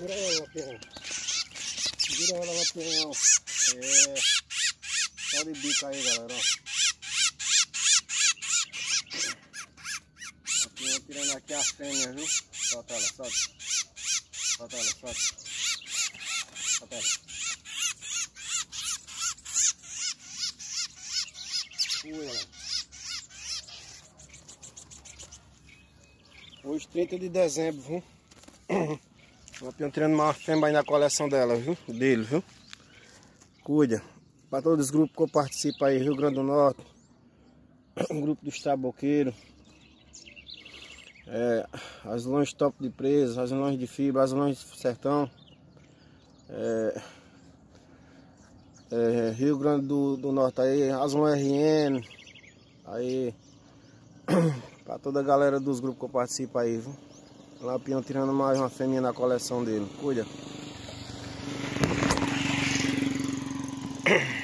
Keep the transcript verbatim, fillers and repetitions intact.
Segura ela, Lampião. Segura ela, Lampião. É. Só de bico aí, galera, ó. Lampião tirando aqui a fêmea, viu? Solta ela, solta. Solta ela, solta. Solta ela. Ui, ela. Hoje, trinta de dezembro, viu? O Lampião tirando uma fêmea aí na coleção dela, viu? Dele, viu? Cuida. Para todos os grupos que eu participo aí, Rio Grande do Norte. O grupo dos taboqueiros. É, as longes top de presa, as longes de fibra, as longes de sertão. É, é, Rio Grande do, do Norte aí, as longes R N. Aí. Para toda a galera dos grupos que eu participo aí, viu? O Lampião tirando mais uma fêmea na coleção dele. Cuida.